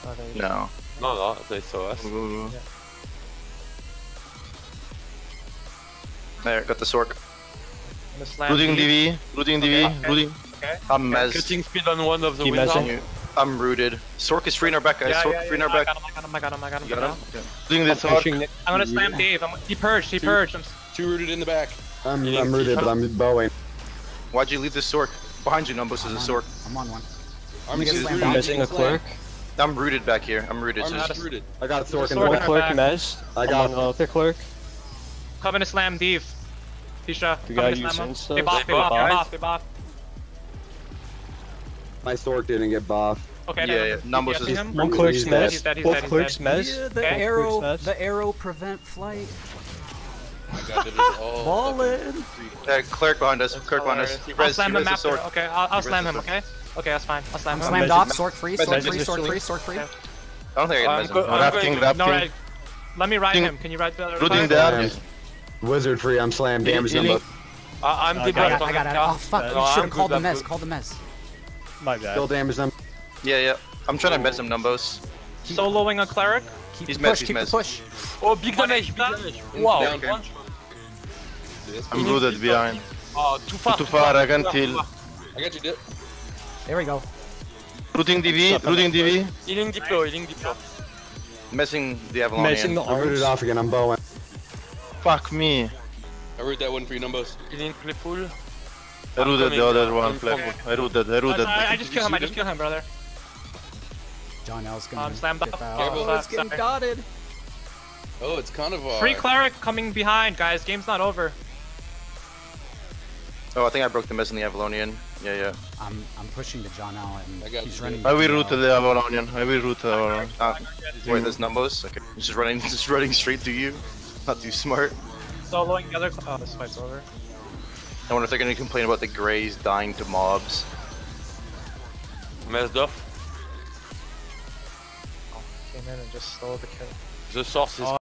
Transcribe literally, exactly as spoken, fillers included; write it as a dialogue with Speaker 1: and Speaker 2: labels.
Speaker 1: Oh, they...
Speaker 2: No.
Speaker 3: No, no, they saw us.
Speaker 2: Ooh.
Speaker 1: Yeah.
Speaker 2: There, got the Sork.
Speaker 1: I'm gonna slam
Speaker 2: Looting
Speaker 1: D.
Speaker 2: D V, looting D V,
Speaker 1: Okay.
Speaker 2: looting.
Speaker 1: Okay.
Speaker 2: I'm
Speaker 3: Okay.
Speaker 2: Mez.
Speaker 3: Cutting speed on one of the
Speaker 4: Keep
Speaker 3: wings.
Speaker 4: messing.
Speaker 2: I'm rooted. Sork is free in our back, guys.
Speaker 1: Yeah,
Speaker 2: Sork
Speaker 1: yeah,
Speaker 2: free in
Speaker 1: yeah,
Speaker 2: our
Speaker 1: I
Speaker 2: back.
Speaker 1: got him, I got him, I got him, I got him.
Speaker 2: You got him?
Speaker 1: Yeah.
Speaker 2: Looting the Sork.
Speaker 1: I'm gonna slam Dave. I'm... He purged, he
Speaker 5: Two.
Speaker 1: purged. I'm...
Speaker 5: Two rooted in the back.
Speaker 6: I'm,
Speaker 3: You
Speaker 6: I'm
Speaker 3: need-
Speaker 6: rooted, but I'm bowing.
Speaker 2: Why'd you leave the Sork? Behind you, Numbos, is a Sork.
Speaker 7: I'm on one.
Speaker 5: Army
Speaker 7: gonna
Speaker 5: is
Speaker 7: slam
Speaker 5: rooted.
Speaker 7: down.
Speaker 4: Messing a clerk.
Speaker 2: I'm rooted back here. I'm rooted. So
Speaker 5: Army
Speaker 2: just...
Speaker 5: is rooted.
Speaker 6: I got Sork in
Speaker 1: Sork
Speaker 6: the
Speaker 1: in
Speaker 4: One
Speaker 1: our
Speaker 6: back.
Speaker 4: clerk
Speaker 1: back.
Speaker 4: mez.
Speaker 6: I
Speaker 4: I'm
Speaker 6: got-
Speaker 4: on other clerk.
Speaker 1: Coming to slam Dave. Pisha.
Speaker 4: The
Speaker 1: Coming
Speaker 4: guy
Speaker 1: to slam
Speaker 4: using
Speaker 1: him.
Speaker 4: stuff.
Speaker 1: They buff, they buff, they buff, they buff.
Speaker 6: My Sork didn't get buff.
Speaker 1: Okay,
Speaker 2: Yeah,
Speaker 1: then-
Speaker 2: yeah. Numbos
Speaker 1: yeah,
Speaker 2: is-
Speaker 1: see him?
Speaker 4: One clerk's
Speaker 6: He's dead,
Speaker 1: he's
Speaker 4: mez.
Speaker 1: dead, he's
Speaker 4: Both
Speaker 1: dead, he's
Speaker 4: clerks
Speaker 1: dead.
Speaker 4: mez.
Speaker 7: Yeah, the
Speaker 1: Okay.
Speaker 7: arrow,
Speaker 4: Clerks mez.
Speaker 7: the arrow prevent flight.
Speaker 5: My god, that is all.
Speaker 7: Ballin'.
Speaker 2: Uh, clerk behind us. Clerk behind us. He
Speaker 1: I'll
Speaker 2: res,
Speaker 1: slam
Speaker 2: he
Speaker 1: him
Speaker 2: res the
Speaker 1: after.
Speaker 2: Sork.
Speaker 1: Okay, I'll, I'll
Speaker 2: He
Speaker 1: slam
Speaker 2: res
Speaker 1: him,
Speaker 2: the
Speaker 1: okay? Okay, that's fine. I'll slam
Speaker 7: I'm
Speaker 1: him.
Speaker 7: slammed
Speaker 4: Mez-
Speaker 7: off.
Speaker 4: Mez-
Speaker 7: Sork free,
Speaker 2: Mez-
Speaker 7: Sork
Speaker 2: Mez-
Speaker 7: free,
Speaker 4: Mez-
Speaker 7: Sork
Speaker 4: Mez-
Speaker 7: free, Sork free.
Speaker 1: Okay.
Speaker 2: I don't think I
Speaker 3: I'm
Speaker 2: can
Speaker 3: go-
Speaker 2: mess him.
Speaker 3: I'm
Speaker 2: Rafting,
Speaker 3: going-
Speaker 1: No,
Speaker 2: rafting.
Speaker 1: right. Let me ride
Speaker 2: Ding.
Speaker 1: him. Can you ride the other
Speaker 2: Looting
Speaker 1: side?
Speaker 2: down.
Speaker 6: Wizard free, I'm slammed. Damage
Speaker 2: Healing.
Speaker 6: number.
Speaker 3: I- I'm
Speaker 4: I
Speaker 3: the
Speaker 4: got
Speaker 7: I
Speaker 3: best
Speaker 7: got,
Speaker 3: on
Speaker 7: I got
Speaker 3: the
Speaker 7: it.
Speaker 3: car.
Speaker 7: Oh fuck!
Speaker 3: No,
Speaker 7: You should
Speaker 3: I'm
Speaker 7: have called the
Speaker 3: good, I'm
Speaker 7: mez.
Speaker 3: good.
Speaker 7: Call the mez.
Speaker 4: My bad.
Speaker 6: Still damage them.
Speaker 2: Yeah, yeah. I'm trying to mess him, Numbos.
Speaker 1: Soloing a cleric.
Speaker 7: Keep
Speaker 2: He's
Speaker 7: the
Speaker 2: mez,
Speaker 7: push.
Speaker 2: he's
Speaker 7: Keep the
Speaker 2: mez.
Speaker 7: push.
Speaker 3: Oh, big damage, big damage. Wow.
Speaker 5: Down.
Speaker 2: Okay.
Speaker 3: One-
Speaker 2: I'm rooted behind.
Speaker 3: Oh, too far.
Speaker 2: Too far, I can't
Speaker 3: too
Speaker 2: heal.
Speaker 3: far.
Speaker 5: I got you, Dip.
Speaker 7: There we go.
Speaker 2: Looting D V, looting D V.
Speaker 3: Healing deploy, healing deploy.
Speaker 2: Messing the
Speaker 4: Messing the
Speaker 2: Avalonian.
Speaker 6: I'm rooted
Speaker 4: arms.
Speaker 6: off again, I'm bowing.
Speaker 2: Fuck me.
Speaker 5: I wrote that one for you, Numbos.
Speaker 3: Healing playful.
Speaker 2: I rooted the other one.
Speaker 3: I'm
Speaker 2: Flip.
Speaker 3: coming.
Speaker 2: I rooted, I rooted.
Speaker 1: I, I just kill him. I just kill him, brother.
Speaker 7: John L's gonna
Speaker 1: Um, slam
Speaker 7: dip
Speaker 1: buff.
Speaker 7: out.
Speaker 5: Careful.
Speaker 7: Oh, it's getting
Speaker 1: Sorry.
Speaker 7: dotted.
Speaker 5: Oh, it's kind of uh.
Speaker 1: Free cleric coming behind, guys. Game's not over.
Speaker 2: Oh, I think I broke the mess in the Avalonian. Yeah, yeah.
Speaker 7: I'm I'm pushing to John L and
Speaker 5: I got
Speaker 7: he's
Speaker 5: you.
Speaker 7: running.
Speaker 2: I will
Speaker 7: to
Speaker 2: route to
Speaker 7: L.
Speaker 2: the Avalonian. I will route to the Avalonian. Ah, wait, there's Numbos? Okay. He's just running, just running straight to you. Not too smart.
Speaker 1: Soloing the other. Oh, this fight's over.
Speaker 2: I wonder if they're gonna complain about the Greys dying to mobs.
Speaker 3: Messed off.
Speaker 1: Came in and just stole the kill.
Speaker 3: The source is